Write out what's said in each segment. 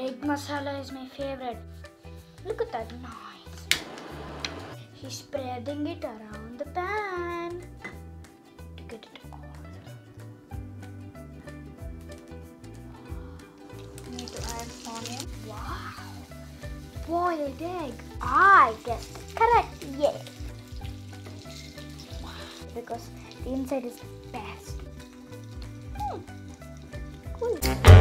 Egg masala is my favorite. Look at that noise. She's spreading it around the pan to get it all. Need to add onion. Wow. Boiled egg. I guessed correct. Yes. Because the inside is best. Cool.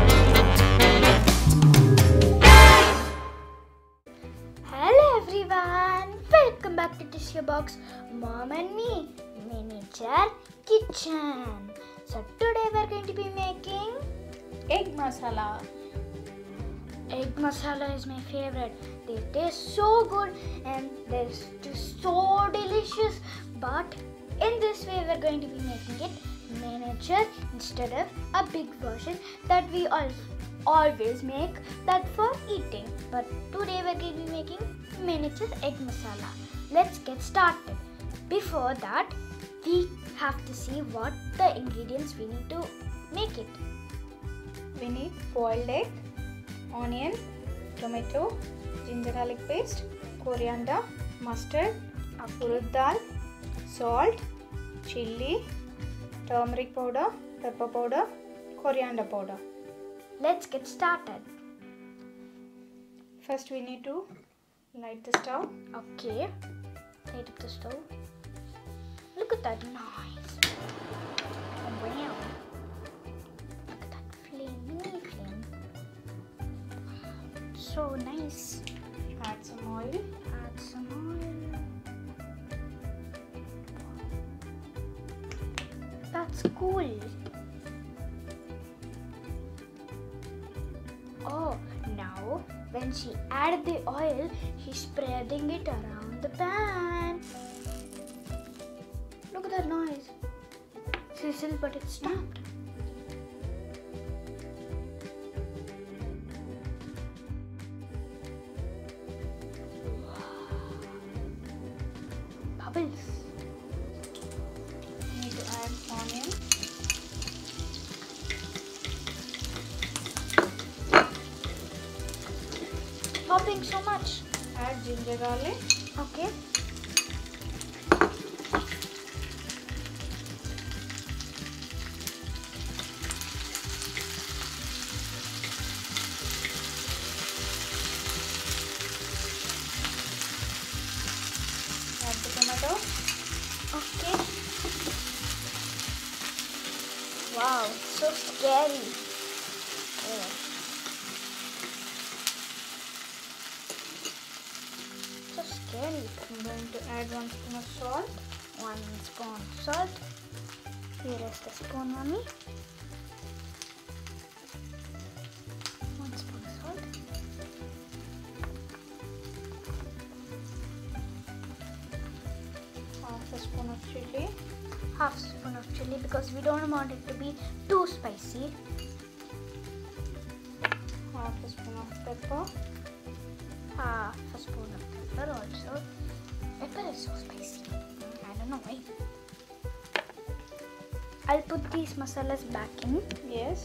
Hello everyone. Welcome back to Tissue Box Mom and Me Miniature Kitchen. So today we're going to be making Egg masala. egg masala is my favorite. They taste so good and they're just so delicious. But in this way, we're going to be making it miniature instead of a big version that we always make that for eating. But today we're going to be making miniature egg masala. Let's get started. Before that, we have to see what the ingredients we need to make it. We need boiled egg, onion, tomato, ginger garlic paste, coriander, mustard, urud dal, salt, chili, turmeric powder, pepper powder, coriander powder. Let's get started. First we need to light the stove. Okay, light up the stove. Look at that noise. Oh, wow. Look at that flame, mini flame. So nice. Add some oil. Add some oil. That's cool. Oh, now when she added the oil, she's spreading it around the pan. Look at that noise. Sizzle, but it stopped. Bubbles. Need to add onion. Popping so much. Add ginger garlic. Okay. Add the tomato. Okay. Wow, so scary. Yeah. So scary. I'm going to add 1 spoon of salt. 1 spoon salt. Here is the spoon, mommy. 1 spoon salt. Half a spoon of chili. Half spoon of chili because we don't want it to be too spicy. Half a spoon of pepper. Half a spoon of pepper also. Pepper is so spicy. I don't know why. I'll put these masalas back in. Yes.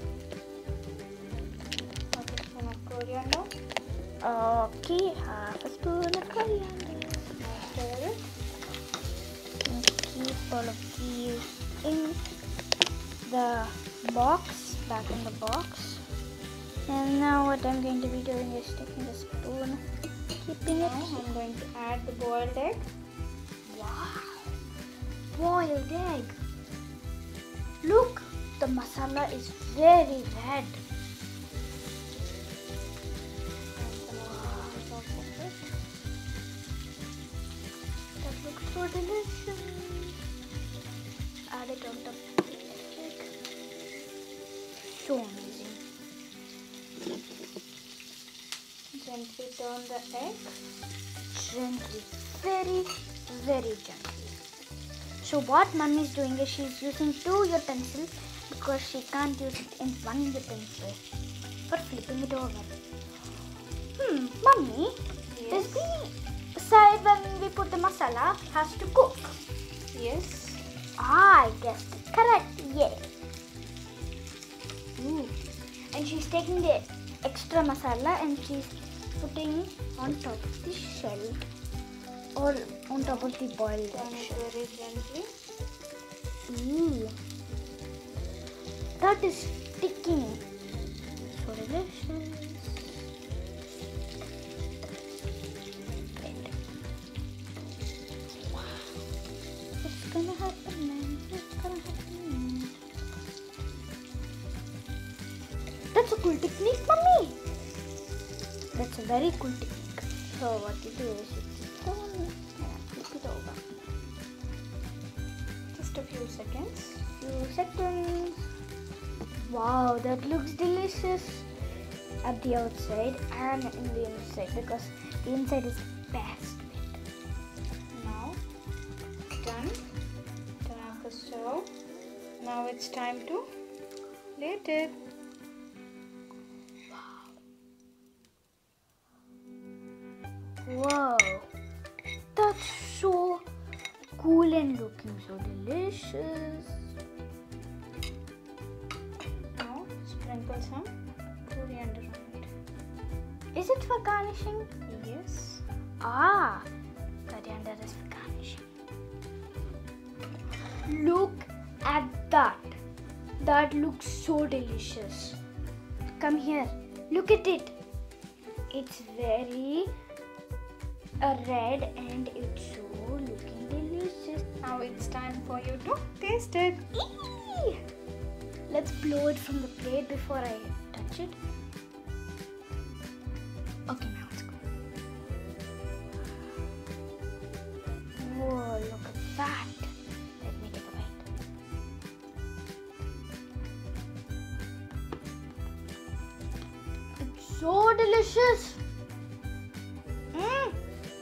Half a spoon of coriander. Okay, half a spoon of coriander. Stir it. And keep all of these in the box, back in the box. And now what I'm going to be doing is taking the spoon, keeping it. Now I'm going to add the boiled egg. Wow, boiled egg. Look, the masala is very red. That looks so delicious. Add it on top of the egg. So amazing. Gently turn the egg. Gently, very, very gently. So what mummy is doing is she's using 2 utensils because she can't use it in 1 utensil for flipping it over. Mummy, Yes. is the side when we put the masala has to cook? Yes. I guessed it correct. Yes. And she's taking the extra masala and she's putting on top of the shell or on top of the boiled Turn egg it shell. very gently. Ooh, that is sticking. So delicious. Great. Wow. It's gonna happen, man. It's gonna happen. That's a cool technique, mommy. That's a very cool technique. So what you do is you keep it on and flip it over. Just a few seconds. Few seconds. Wow, that looks delicious at the outside and in the inside because the inside is the best bit. Now done. Turn off the stove. Now it's time to plate it. Wow, that's so cool and looking so delicious. Now sprinkle some coriander on it. Is it for garnishing? Yes. Ah, coriander is for garnishing. Look at that. That looks so delicious. Come here. Look at it. It's very red and it's so looking delicious. Now it's time for you to taste it. Eee! Let's blow it from the plate before I touch it. Okay, now it's good. Whoa, look at that. Let me take a bite. It's so delicious. Mmm.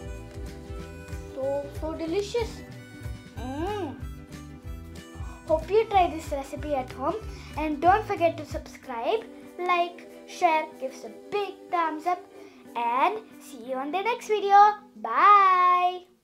So delicious. Mmm. Hope you try this recipe at home and don't forget to subscribe, like, share, give us a big thumbs up and see you on the next video. Bye.